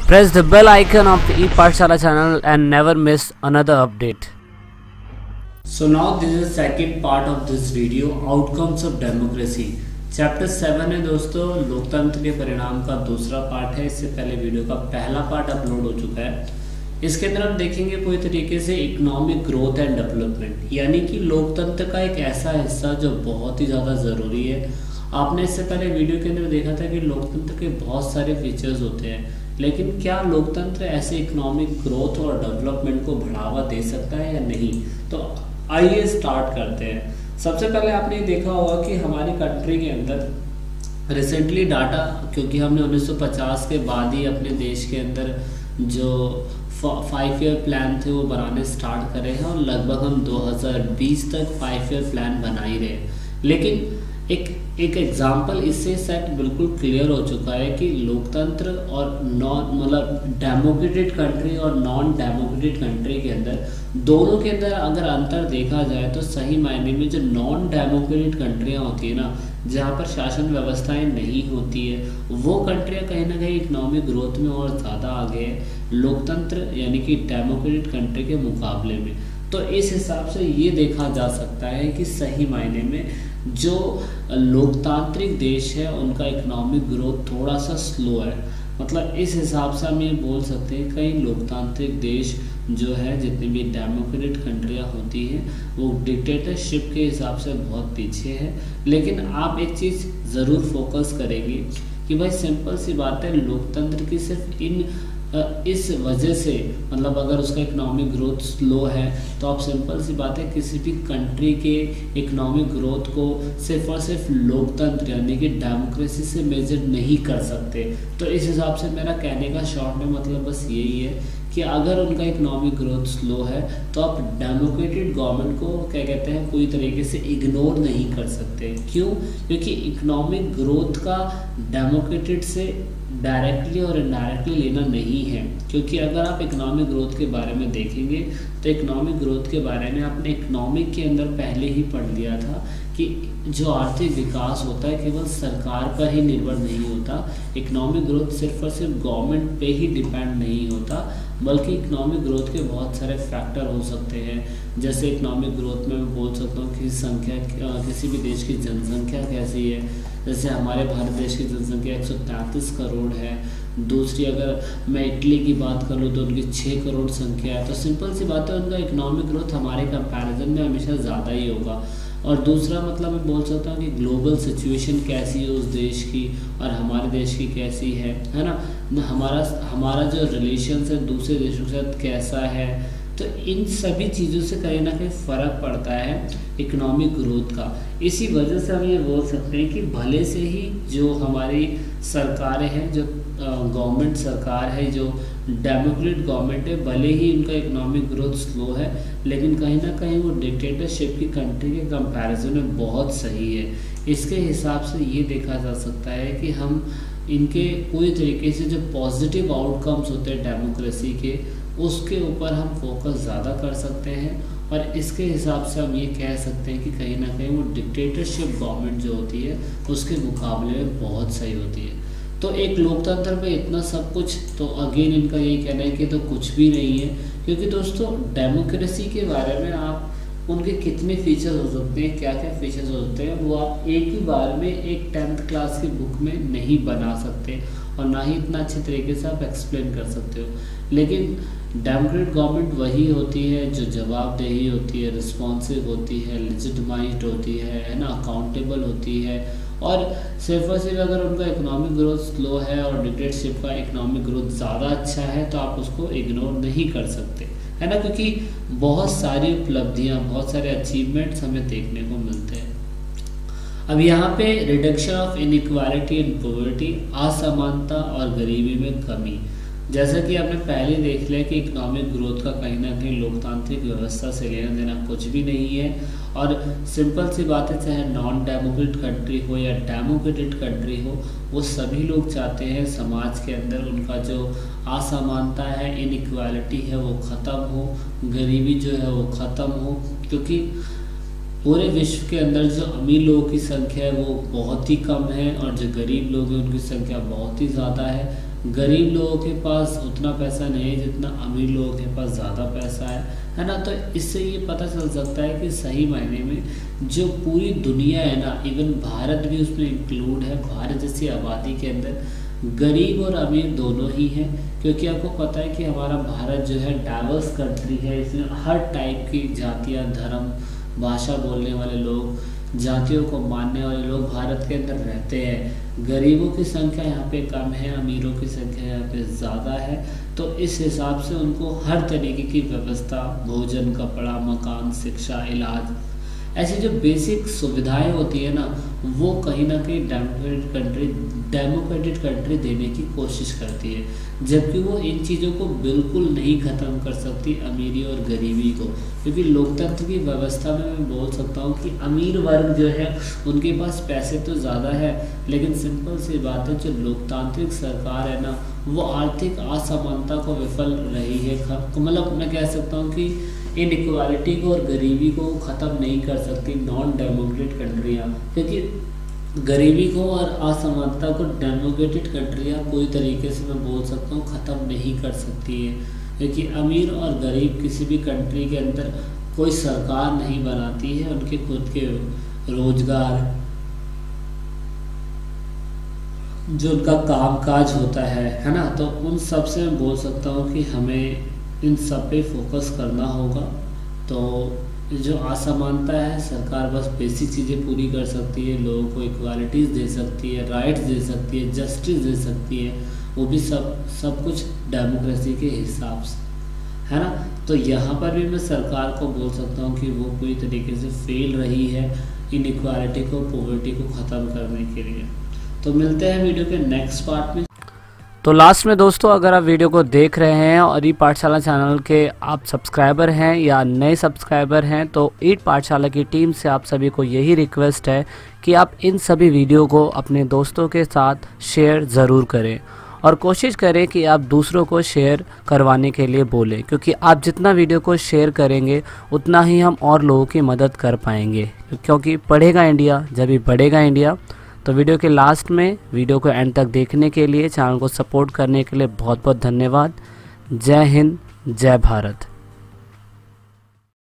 Press the bell icon of the ePathshala channel and never miss another update. So now this is second part of this video, outcomes of democracy. Chapter 7 है दोस्तों, लोकतंत्र के परिणाम का दूसरा part है। इससे पहले वीडियो का पहला पार्ट अपलोड हो चुका है। इसके अंदर हम देखेंगे पूरी तरीके से इकोनॉमिक ग्रोथ एंड डेवलपमेंट, यानी कि लोकतंत्र का एक ऐसा हिस्सा जो बहुत ही ज़्यादा ज़रूरी है। आपने इससे पहले वीडियो के अंदर देखा था कि लोकतंत्र के बहुत सारे फीचर्स होते हैं, लेकिन क्या लोकतंत्र ऐसे इकोनॉमिक ग्रोथ और डेवलपमेंट को बढ़ावा दे सकता है या नहीं। तो आइए स्टार्ट करते हैं। सबसे पहले आपने देखा होगा कि हमारी कंट्री के अंदर रिसेंटली डाटा, क्योंकि हमने 1950 के बाद ही अपने देश के अंदर जो 5 ईयर प्लान थे वो बनाने स्टार्ट करे हैं, और लगभग हम 2020 तक 5 ईयर प्लान बना ही रहे हैं। लेकिन एक एग्जाम्पल इससे सेट बिल्कुल क्लियर हो चुका है कि लोकतंत्र और डेमोक्रेटिक कंट्री और नॉन डेमोक्रेटिक कंट्री के अंदर, दोनों के अंदर अगर अंतर देखा जाए तो सही मायने में जो नॉन डेमोक्रेटिक कंट्रियां होती है ना, जहाँ पर शासन व्यवस्थाएं नहीं होती है, वो कंट्रियां कहीं ना कहीं इकोनॉमिक ग्रोथ में और ज़्यादा आगे है लोकतंत्र यानी कि डेमोक्रेटिक कंट्री के मुकाबले में। तो इस हिसाब से ये देखा जा सकता है कि सही मायने में जो लोकतांत्रिक देश है उनका इकोनॉमिक ग्रोथ थोड़ा सा स्लो है। मतलब इस हिसाब से हम ये बोल सकते हैं कई लोकतांत्रिक देश जो है, जितनी भी डेमोक्रेटिक कंट्रियां होती हैं, वो डिक्टेटरशिप के हिसाब से बहुत पीछे है। लेकिन आप एक चीज़ ज़रूर फोकस करेंगे कि भाई सिंपल सी बात है, लोकतंत्र की सिर्फ इस वजह से, मतलब अगर उसका इकोनॉमिक ग्रोथ स्लो है तो आप सिंपल सी बात है किसी भी कंट्री के इकोनॉमिक ग्रोथ को सिर्फ और सिर्फ लोकतंत्र यानी कि डेमोक्रेसी से मेजर नहीं कर सकते। तो इस हिसाब से मेरा कहने का शॉर्ट में मतलब बस यही है कि अगर उनका इकोनॉमिक ग्रोथ स्लो है तो आप डेमोक्रेटिक गवर्नमेंट को क्या कहते हैं पूरी तरीके से इग्नोर नहीं कर सकते। क्यों? क्योंकि इकोनॉमिक ग्रोथ का डेमोक्रेटिक से डायरेक्टली और इनडायरेक्टली लेना नहीं है। क्योंकि अगर आप इकोनॉमिक ग्रोथ के बारे में देखेंगे तो इकोनॉमिक ग्रोथ के बारे में आपने इकोनॉमिक के अंदर पहले ही पढ़ लिया था कि जो आर्थिक विकास होता है केवल सरकार पर ही निर्भर नहीं होता। इकोनॉमिक ग्रोथ सिर्फ और सिर्फ गवर्नमेंट पे ही डिपेंड नहीं होता, बल्कि इकोनॉमिक ग्रोथ के बहुत सारे फैक्टर हो सकते हैं। जैसे इकोनॉमिक ग्रोथ में मैं बोल सकता हूँ कि किसी भी देश की जनसंख्या कैसी है। जैसे हमारे भारत देश की जनसंख्या 133 करोड़ है। दूसरी अगर मैं इटली की बात कर लूँ तो उनकी 6 करोड़ संख्या है। तो सिंपल सी बात है, उनका इकोनॉमिक ग्रोथ हमारे कंपैरिजन में हमेशा ज़्यादा ही होगा। और दूसरा मतलब मैं बोल सकता हूँ कि ग्लोबल सिचुएशन कैसी है उस देश की और हमारे देश की कैसी है ना, हमारा जो रिलेशंस है दूसरे देशों के साथ कैसा है। तो इन सभी चीज़ों से कहीं ना कहीं फ़र्क पड़ता है इकोनॉमिक ग्रोथ का। इसी वजह से हम ये बोल सकते हैं कि भले से ही जो हमारी सरकारें हैं, जो गवर्नमेंट सरकार है, जो डेमोक्रेटिक गवर्नमेंट है, भले ही उनका इकोनॉमिक ग्रोथ स्लो है, लेकिन कहीं ना कहीं वो डिक्टेटरशिप की कंट्री के कंपैरिजन में बहुत सही है। इसके हिसाब से ये देखा जा सकता है कि हम इनके पूरी तरीके से जो पॉजिटिव आउटकम्स होते हैं डेमोक्रेसी के, उसके ऊपर हम फोकस ज़्यादा कर सकते हैं। और इसके हिसाब से हम ये कह सकते हैं कि कहीं ना कहीं वो डिक्टेटरशिप गवर्नमेंट जो होती है उसके मुकाबले में बहुत सही होती है। तो एक लोकतंत्र में इतना सब कुछ, तो अगेन इनका यही कहना है कि तो कुछ भी नहीं है। क्योंकि दोस्तों डेमोक्रेसी के बारे में आप उनके कितने फीचर्स हो सकते हैं, क्या क्या फीचर्स हो सकते हैं, वो आप एक ही बार में एक 10th क्लास की बुक में नहीं बना सकते और ना ही इतना अच्छे तरीके से आप एक्सप्लेन कर सकते हो। लेकिन डेमोक्रेटिक गवर्नमेंट वही होती है जो जवाबदेही होती है, रिस्पॉन्सिव होती है, लेजिटिमाइज्ड होती है ना, अकाउंटेबल होती है। और सिर्फ और सिर्फ अगर उनका इकोनॉमिक ग्रोथ स्लो है और डिक्टेटरशिप का इकोनॉमिक ग्रोथ ज़्यादा अच्छा है तो आप उसको इग्नोर नहीं कर सकते, है ना, क्योंकि बहुत सारी उपलब्धियाँ, बहुत सारे अचीवमेंट्स हमें देखने को मिलते हैं। अब यहाँ पे reduction of inequality and poverty, असमानता और गरीबी में कमी, जैसा कि आपने पहले देख लिया कि इकोनॉमिक ग्रोथ का कहीं ना कहीं लोकतांत्रिक व्यवस्था से लेना देना कुछ भी नहीं है। और सिंपल सी बात है, चाहे नॉन डेमोक्रेटिक कंट्री हो या डेमोक्रेटिक कंट्री हो, वो सभी लोग चाहते हैं समाज के अंदर उनका जो असमानता है, इनइक्वालिटी है, वो ख़त्म हो, गरीबी जो है वो ख़त्म हो। क्योंकि पूरे विश्व के अंदर जो अमीर लोगों की संख्या है वो बहुत ही कम है और जो गरीब लोग हैं उनकी संख्या बहुत ही ज़्यादा है। गरीब लोगों के पास उतना पैसा नहीं है जितना अमीर लोगों के पास ज़्यादा पैसा है ना। तो इससे ये पता चल सकता है कि सही मायने में जो पूरी दुनिया है ना, इवन भारत भी उसमें इंक्लूड है, भारत जैसी आबादी के अंदर गरीब और अमीर दोनों ही हैं। क्योंकि आपको पता है कि हमारा भारत जो है डाइवर्स कंट्री है, इसमें हर टाइप की जातियाँ, धर्म, भाषा बोलने वाले लोग, जातियों को मानने वाले लोग भारत के अंदर रहते हैं। गरीबों की संख्या यहाँ पे कम है, अमीरों की संख्या यहाँ पे ज़्यादा है। तो इस हिसाब से उनको हर तरीके की व्यवस्था, भोजन, कपड़ा, मकान, शिक्षा, इलाज, ऐसी जो बेसिक सुविधाएं होती है ना, वो कहीं ना कहीं डेमोक्रेटिक कंट्री देने की कोशिश करती है। जबकि वो इन चीज़ों को बिल्कुल नहीं ख़त्म कर सकती, अमीरी और गरीबी को। क्योंकि लोकतंत्र की व्यवस्था में मैं बोल सकता हूँ कि अमीर वर्ग जो है उनके पास पैसे तो ज़्यादा है, लेकिन सिंपल सी बात है, जो लोकतांत्रिक सरकार है ना, वो आर्थिक असमानता को विफल रही है। मतलब मैं कह सकता हूँ कि इनइक्वालिटी को और गरीबी को ख़त्म नहीं कर सकती नॉन डेमोक्रेटिक कंट्रियाँ। क्योंकि गरीबी को और असमानता को डेमोक्रेटिक कंट्रियाँ पूरी तरीके से मैं बोल सकता हूँ ख़त्म नहीं कर सकती है। क्योंकि अमीर और गरीब किसी भी कंट्री के अंदर कोई सरकार नहीं बनाती है, उनके खुद के रोजगार, जो उनका कामकाज होता है ना, तो उन सब से मैं बोल सकता हूँ कि हमें इन सब पे फोकस करना होगा। तो जो असमानता है, सरकार बस बेसिक चीज़ें पूरी कर सकती है, लोगों को इक्वालिटीज़ दे सकती है, राइट्स दे सकती है, जस्टिस दे सकती है, वो भी सब कुछ डेमोक्रेसी के हिसाब से, है ना। तो यहाँ पर भी मैं सरकार को बोल सकता हूँ कि वो पूरी तरीके से फेल रही है इनइक्वालिटी को, पॉवर्टी को ख़त्म करने के लिए। तो मिलते हैं वीडियो के नेक्स्ट पार्ट में। तो लास्ट में दोस्तों, अगर आप वीडियो को देख रहे हैं और ई पाठशाला चैनल के आप सब्सक्राइबर हैं या नए सब्सक्राइबर हैं, तो ई पाठशाला की टीम से आप सभी को यही रिक्वेस्ट है कि आप इन सभी वीडियो को अपने दोस्तों के साथ शेयर ज़रूर करें और कोशिश करें कि आप दूसरों को शेयर करवाने के लिए बोलें। क्योंकि आप जितना वीडियो को शेयर करेंगे उतना ही हम और लोगों की मदद कर पाएंगे। क्योंकि पढ़ेगा इंडिया जब भी बढ़ेगा इंडिया। तो वीडियो के लास्ट में वीडियो को एंड तक देखने के लिए, चैनल को सपोर्ट करने के लिए बहुत बहुत धन्यवाद। जय हिंद, जय भारत।